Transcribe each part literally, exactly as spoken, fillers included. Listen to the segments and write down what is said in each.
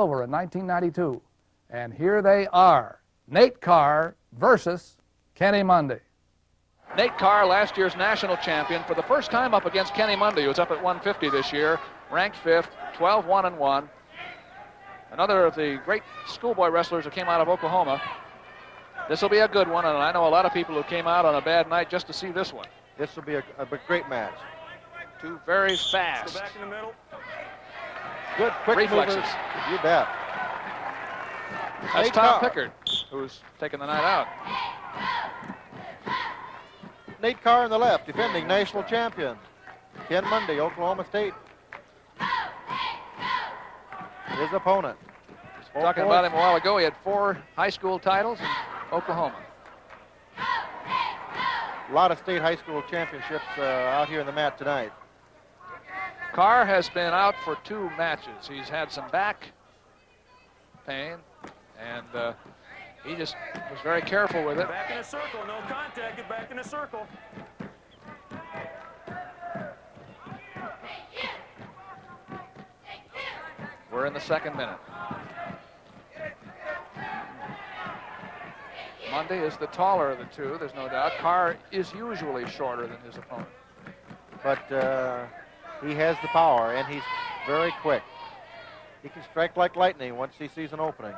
silver in nineteen ninety-two. And here they are, Nate Carr versus Kenny Monday. Nate Carr, last year's national champion, for the first time up against Kenny Monday, who's up at one fifty this year, ranked fifth, twelve one and one. Another of the great schoolboy wrestlers who came out of Oklahoma. This will be a good one, and I know a lot of people who came out on a bad night just to see this one. This will be a, a great match. Two very fast. Go back in the middle. Good, quick reflexes. Movers. You bet. That's Nate Tom Carr. Pickard, who's taking the night out. Nate Carr on the left, defending national champion. Ken Monday, Oklahoma State. His opponent. Talking about him a while ago, he had four high school titles in Oklahoma. A lot of state high school championships uh, out here in the mat tonight. Carr has been out for two matches. He's had some back pain, and uh, he just was very careful with it. Back in a circle, no contact, get back in a circle. We're in the second minute. Monday is the taller of the two, there's no doubt. Carr is usually shorter than his opponent. But uh, he has the power, and he's very quick. He can strike like lightning once he sees an opening.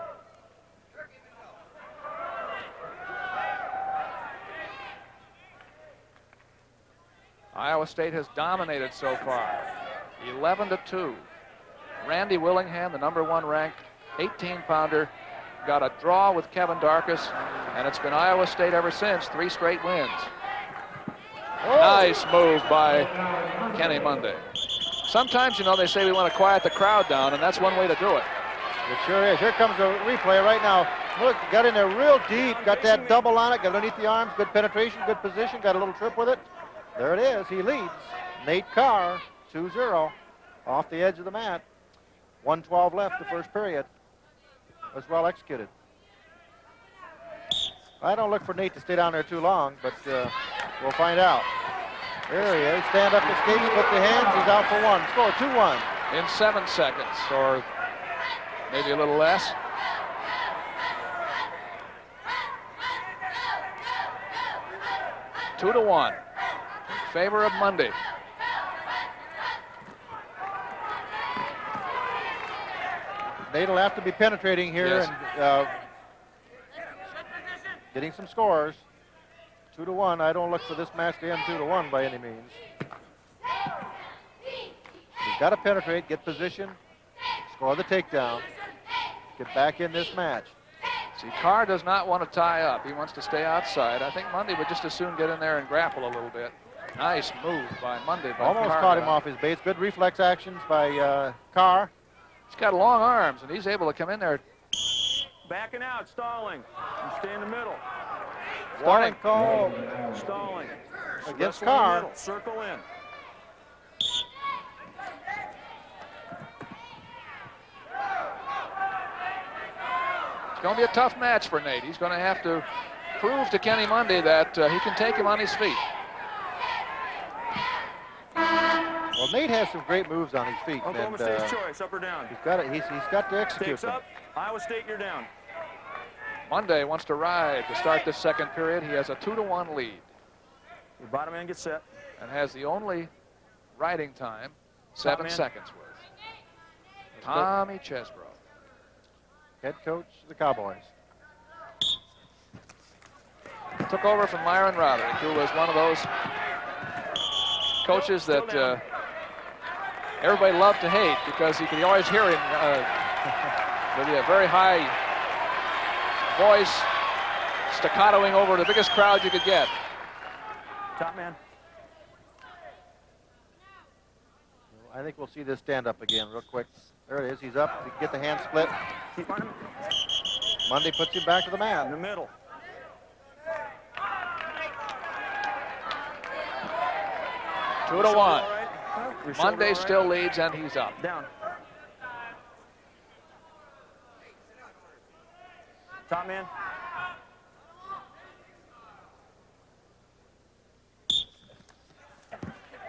Iowa State has dominated so far, eleven to two. Randy Willingham, the number one ranked eighteen pounder, got a draw with Kevin Darkus, and it's been Iowa State ever since, three straight wins. Oh. Nice move by Kenny Monday. Sometimes, you know, they say we want to quiet the crowd down, and that's one way to do it. It sure is. Here comes a replay right now. Look, got in there real deep, got that double on it, got underneath the arms, good penetration, good position, got a little trip with it. There it is, he leads. Nate Carr, two zero, off the edge of the mat. one twelve left the first period. Was well executed. I don't look for Nate to stay down there too long, but uh, we'll find out. There he is, stand up, escape, split the hands, he's out for one. Score, two one. In seven seconds, or maybe a little less. Two to one, in favor of Monday. Nate will have to be penetrating here Yes. and uh, getting some scores. Two to one. I don't look for this match to end two to one by any means. He's got to penetrate, get position, score the takedown, get back in this match. See, Carr does not want to tie up. He wants to stay outside. I think Monday would just as soon get in there and grapple a little bit. Nice move by Monday. By Almost Carr. caught him off his base. Good reflex actions by uh, Carr. He's got long arms, and he's able to come in there. Backing out, stalling. You stay in the middle. Warning call Stalling. against Wrestle in the Carr. middle, circle in. It's going to be a tough match for Nate. He's going to have to prove to Kenny Monday that uh, he can take him on his feet. Well, Nate has some great moves on his feet. Oklahoma and, uh, State's choice, up or down. He's got it. He's, he's got to execute Stakes them. up. Iowa State, you're down. Monday wants to ride to start this second period. He has a two to one lead. Your bottom man gets set. And has the only riding time, seven man. seconds worth. Tommy Chesbro. Head coach of the Cowboys. Took over from Myron Roderick, who was one of those coaches that uh, everybody loved to hate because you could always hear him uh, with a very high voice, staccatoing over the biggest crowd you could get. Top man. I think we'll see this stand up again real quick. There it is. He's up. He can get the hand split. Keep on him. Monday puts him back to the In mat. the middle. Two to one. All right. Your shoulder Monday all right? still leads, and he's up. Down. Top man.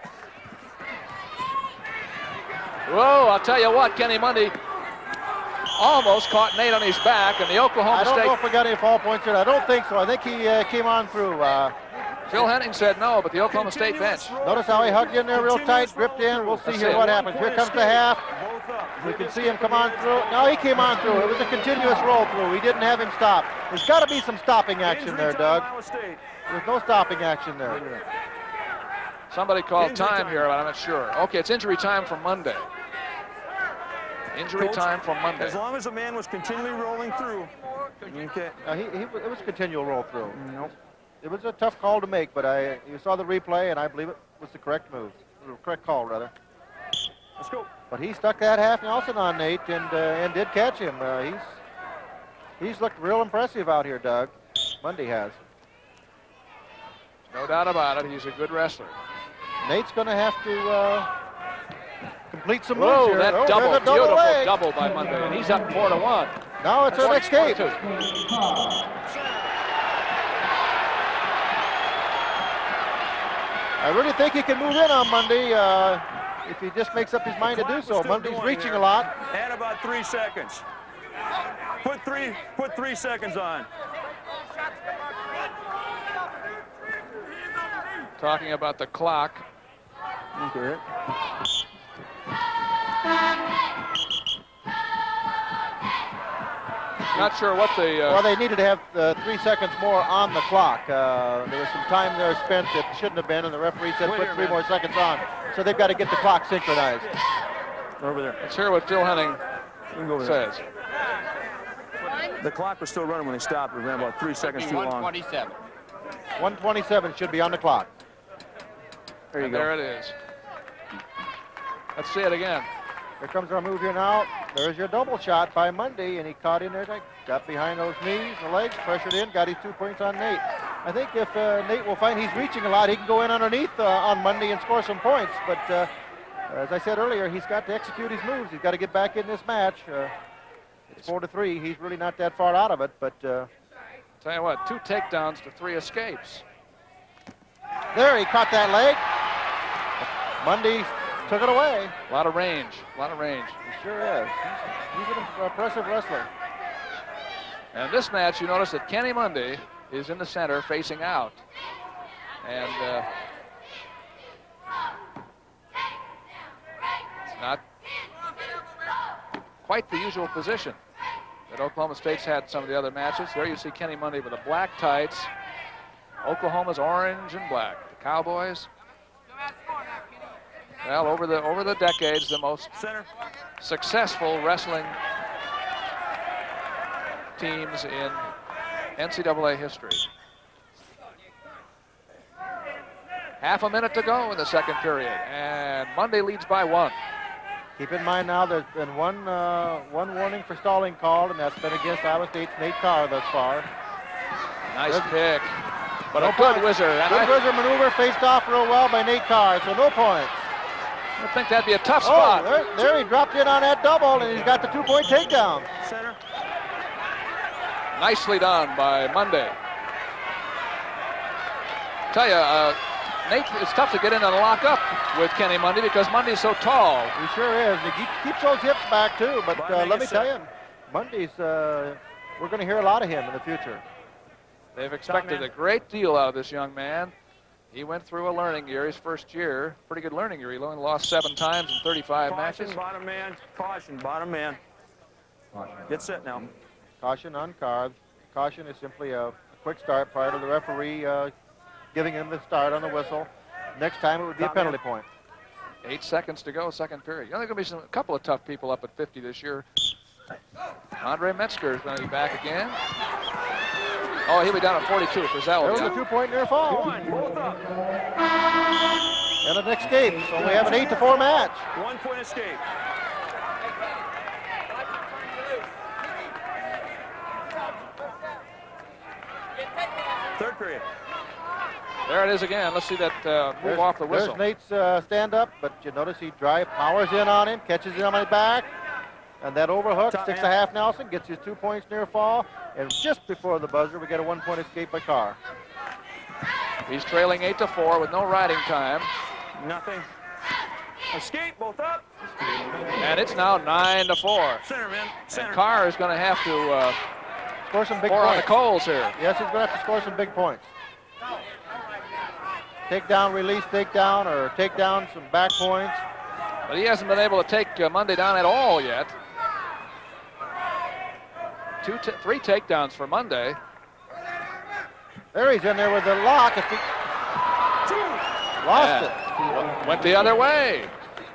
Whoa, I'll tell you what, Kenny Monday almost caught Nate on his back, and the Oklahoma I don't State... know if we got any foul points here. I don't think so. I think he uh, came on through. Uh, Phil Henning said no, but the Oklahoma State bench. Notice how he hugged in there real tight, gripped in. We'll see Let's here see. what happens. Here comes the half. We can see him come on through. No, he came on through. It was a continuous roll through. We didn't have him stop. There's got to be some stopping action there, Doug. There's no stopping action there. Somebody called Injury time time. here, but I'm not sure. Okay, it's injury time for Monday. Injury Coach, time for Monday. As long as the man was continually rolling through. Okay. Uh, he, he, it was a continual roll through. Nope. It was a tough call to make, but I you saw the replay, and I believe it was the correct move, the correct call rather. Let's go. But he stuck that half Nelson on Nate and uh, and did catch him. Uh, he's he's looked real impressive out here, Doug. Monday has. No doubt about it. He's a good wrestler. Nate's going to have to uh, complete some Whoa, moves here. that Oh, double, there's a double beautiful leg. double by Monday, and he's up four to one. Now it's an escape. Two. I really think he can move in on Monday uh, if he just makes up his mind to do so. Monday's reaching a lot. Add about three seconds. Put three, put three seconds on. Talking about the clock. Okay. Not sure what the... Uh, Well, they needed to have uh, three seconds more on the clock. Uh, there was some time there spent that shouldn't have been, and the referee said Wait put here, three man. more seconds on. So they've got to get the clock synchronized. Over there. let's hear what Phil Henning We can go over there. says. The clock was still running when they stopped. We ran about three seconds too long. one twenty-seven should be on the clock. There you And go. there it is. Let's see it again. Here comes our move here now. There's your double shot by Monday, and he caught in there, got behind those knees, the legs, pressured in, got his two points on Nate. I think if uh, Nate will find he's reaching a lot, he can go in underneath uh, on Monday and score some points. But uh, as I said earlier, he's got to execute his moves. He's got to get back in this match. Uh, it's four to three. He's really not that far out of it, but uh, Tell you what, two takedowns to three escapes. there he caught that leg. Monday took it away. A lot of range, a lot of range. He sure is. He's, he's an impressive wrestler. And this match, you notice that Kenny Monday is in the center facing out. And uh, it's not quite the usual position that Oklahoma State's had some of the other matches. There you see Kenny Monday with the black tights. Oklahoma's orange and black. The Cowboys, well, over the over the decades, the most Center. successful wrestling teams in N C double A history. Half a minute to go in the second period, and Monday leads by one. Keep in mind now there's been one uh, one warning for stalling called, and that's been against Iowa State's Nate Carr thus far. Nice Good. pick, but No a good points. whizzer. And Good I, whizzer maneuver, faced off real well by Nate Carr, so no points. I think that'd be a tough Oh, spot. there, there he dropped in on that double, and he's got the two-point takedown. Center. Nicely done by Monday. Tell you, uh, Nate, it's tough to get in and lock up with Kenny Monday because Monday's so tall. He sure is. He keeps, keeps those hips back, too, but Bye, uh, make let me it tell set. you, Monday's, uh, we're going to hear a lot of him in the future. They've expected man. a great deal out of this young man. He went through a learning year, his first year, pretty good learning year. He only lost seven times in thirty-five Caution, matches. bottom man. Caution, bottom man. Get set now. Caution on Carr. Caution is simply a, a quick start prior to the referee uh, giving him the start on the whistle. Next time it would be a Top man. penalty point. Eight seconds to go, second period. You know, there's going to be some, a couple of tough people up at fifty this year. Andre Metzger is going to be back again. Oh, he'll be down at forty-two. Frizzell There will was be a out. two-point near fall. One, both up. And an escape, so we have an eight to four match. One point escape. Third period. There it is again. Let's see that uh, move There's, off the whistle. there's Nate's uh, stand-up, but you notice he drive powers in on him, catches him on his back, and that overhook, Top six man. and a half Nelson, gets his two points near fall, and just before the buzzer, we get a one-point escape by Carr. He's trailing eight to four with no riding time. Nothing. Escape, both up. And it's now nine to four. Center, man. Center. And Carr is going to have to uh, Score some big pour on the points. coals here. Yes, he's going to have to score some big points. Take down, release, take down, or take down some back points. But he hasn't been able to take uh, Monday down at all yet. Two, t three takedowns for Monday. There he's in there with the lock. If he lost Yeah. it. Went the other way.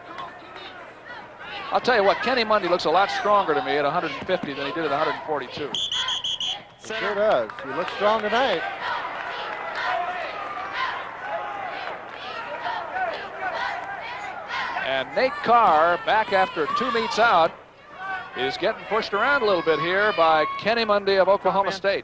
I'll tell you what, Kenny Monday looks a lot stronger to me at one fifty than he did at one forty-two. He sure does. He looks strong tonight. And Nate Carr, back after two meets out, is getting pushed around a little bit here by Kenny Monday of Oklahoma State.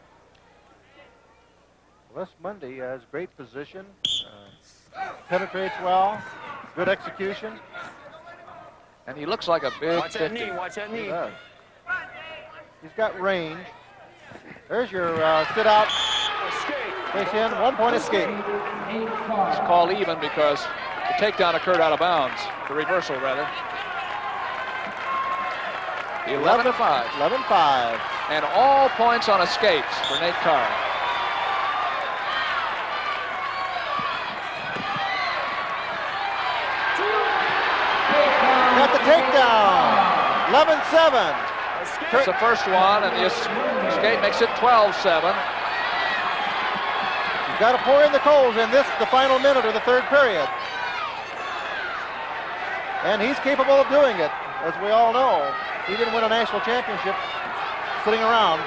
Les Monday has great position, uh, penetrates well, good execution. And he looks like a big Watch that fifty. knee, watch that He knee. does. He's got range. There's your uh, sit out, Escape. face in, one point escape. It's called even because the takedown occurred out of bounds, the reversal rather. eleven to five. eleven five. And all points on escapes for Nate Carr. Got the takedown. eleven seven. That's the first one, and the es- escape makes it twelve seven. He's got to pour in the coals in this, the final minute of the third period. And he's capable of doing it, as we all know. He didn't win a national championship sitting around.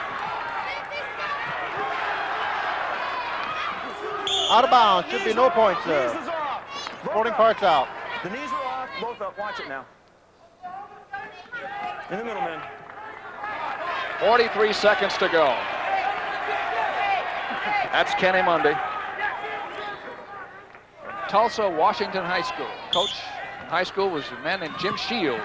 Out of bounds, should be no points there. Knees is off. Both Sporting up. parts out. The knees are off, both up. Watch it now. In the middle, man. forty-three seconds to go. That's Kenny Monday. Tulsa, Washington High School. Coach in high school was a man named Jim Shields.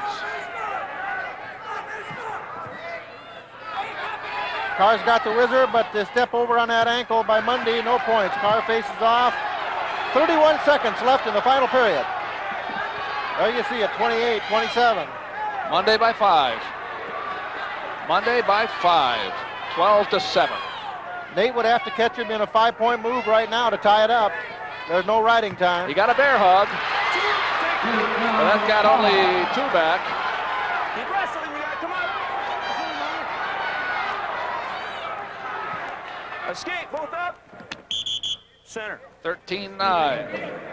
Carr's got the whizzer, but the step over on that ankle by Monday, no points. Carr faces off. thirty-one seconds left in the final period. There you see it, twenty-eight twenty-seven. Monday by five. Monday by five. twelve to seven. Nate would have to catch him in a five-point move right now to tie it up. There's no riding time. He got a bear hug. But that got only two back. Keep wrestling, you gotta come up. Escape, both up. Center. thirteen nine.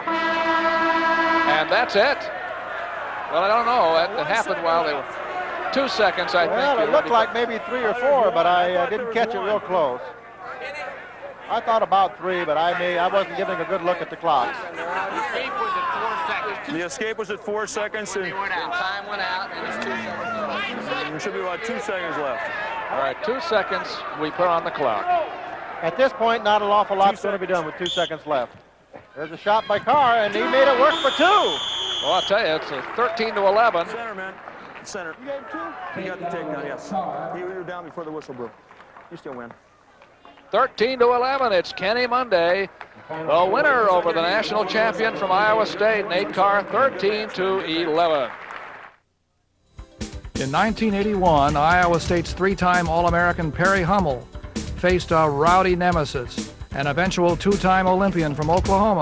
And that's it. Well, I don't know. That, that happened while they were two seconds, I Well, think. it looked like maybe three or four, but I uh, didn't catch it real close. I thought about three, but I may I wasn't giving a good look at the clock. The escape was at four seconds. And Time went out, and it's two seconds. there should be about two seconds left. All right, two seconds we put on the clock. At this point, not an awful lot's going to be done with two seconds left. There's a shot by Carr, and he made it work for two. Well, I'll tell you, it's a thirteen to eleven. Center, man. Center. You got two? You got the takedown, yes. You were down before the whistle blew. You still win. thirteen to eleven. It's Kenny Monday, the winner over the national champion from Iowa State, Nate Carr, thirteen to eleven. In nineteen eighty-one, Iowa State's three-time All-American Perry Hummel faced a rowdy nemesis, an eventual two-time Olympian from Oklahoma.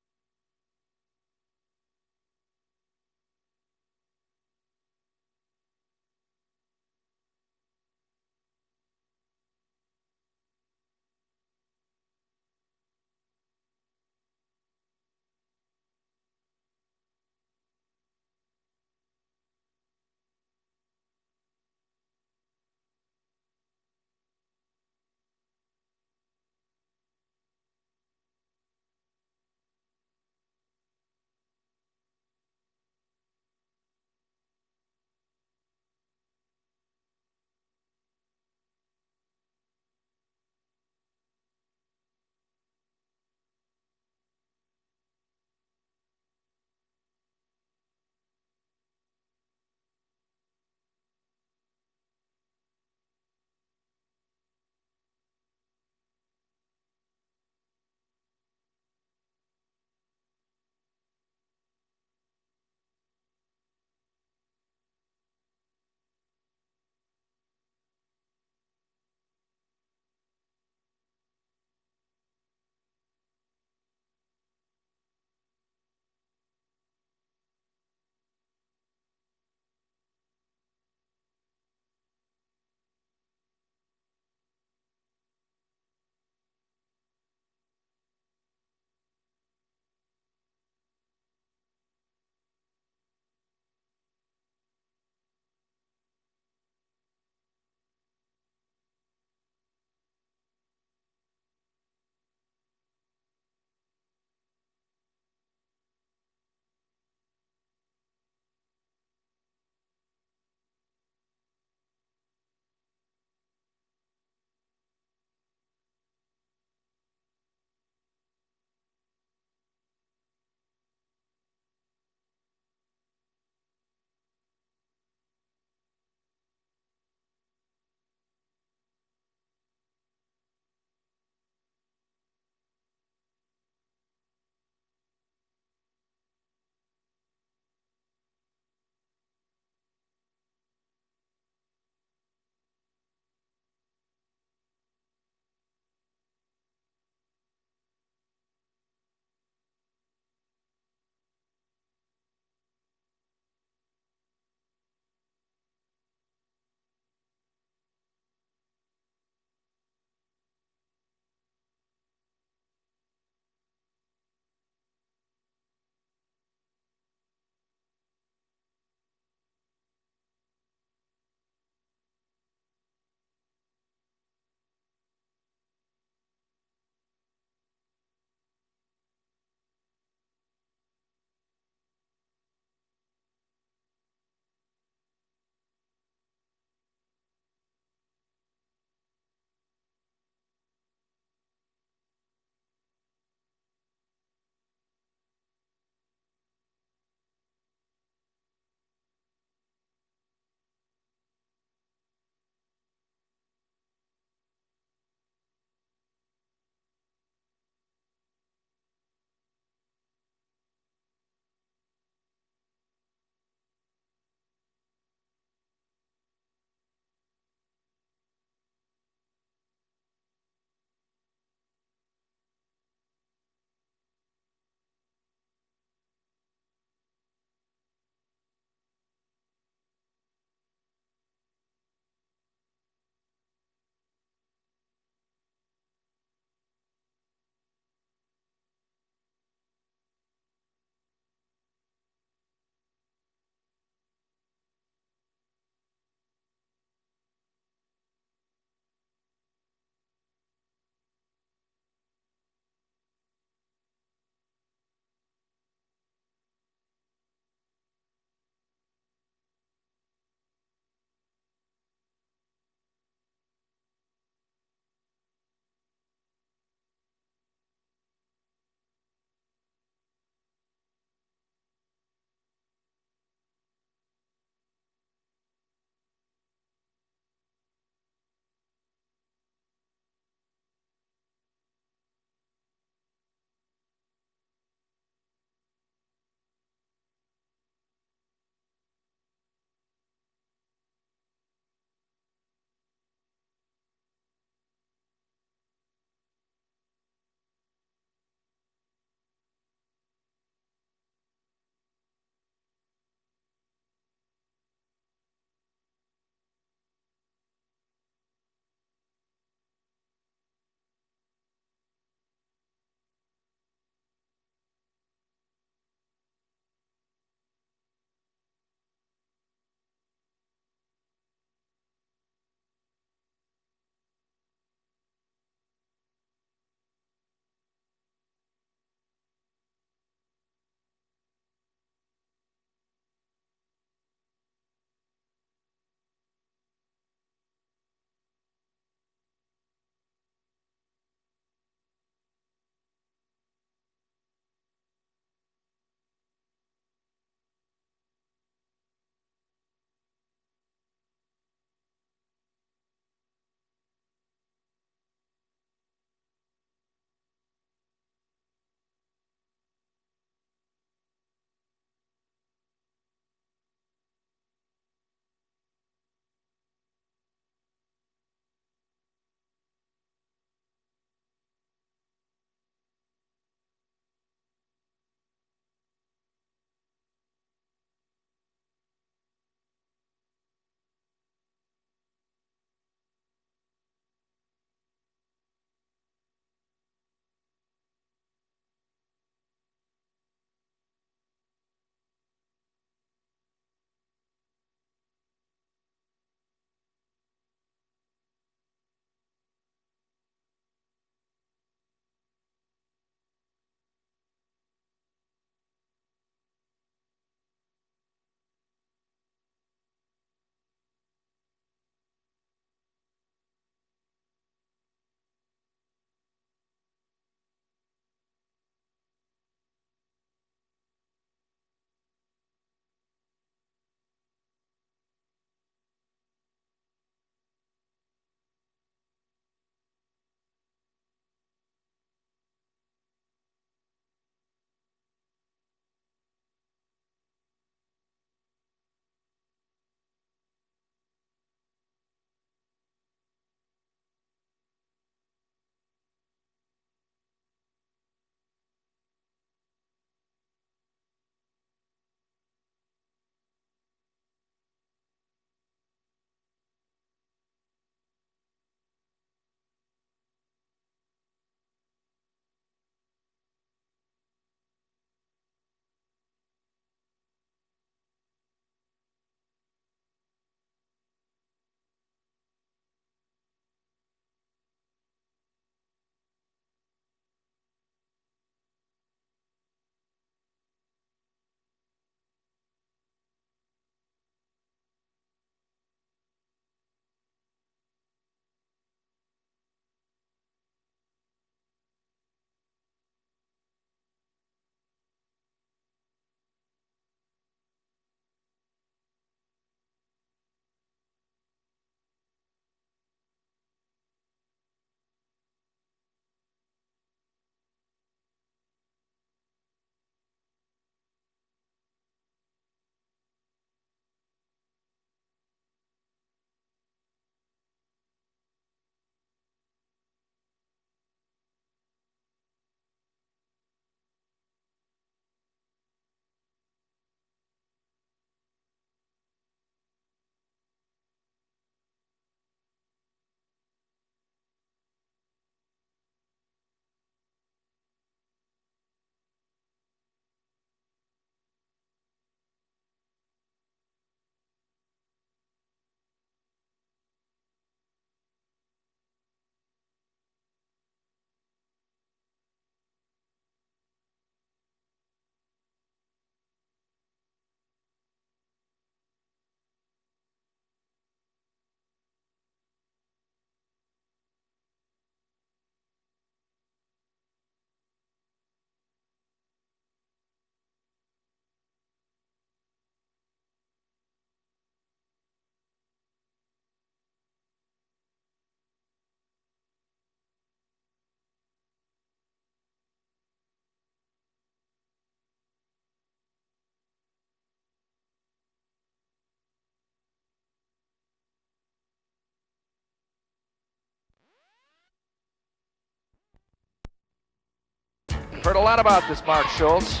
Heard a lot about this Mark Schultz.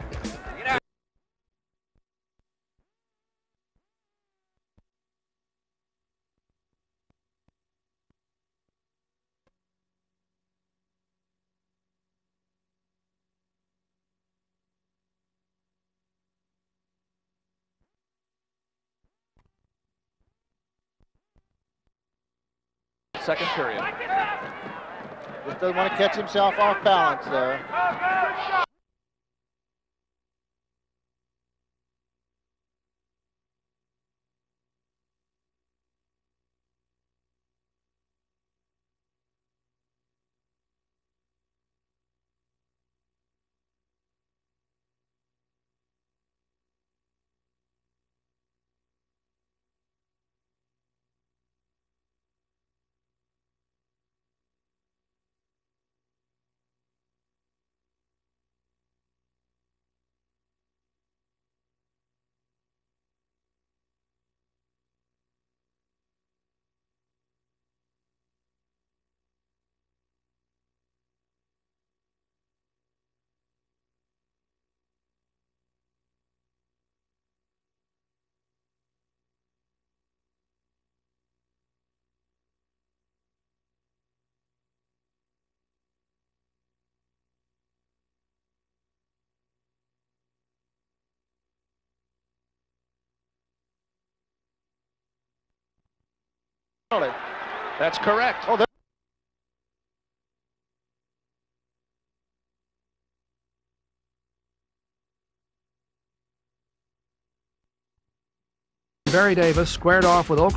Second period. Just doesn't want to catch himself off balance there. That's correct. Oh, Barry Davis squared off with Oklahoma.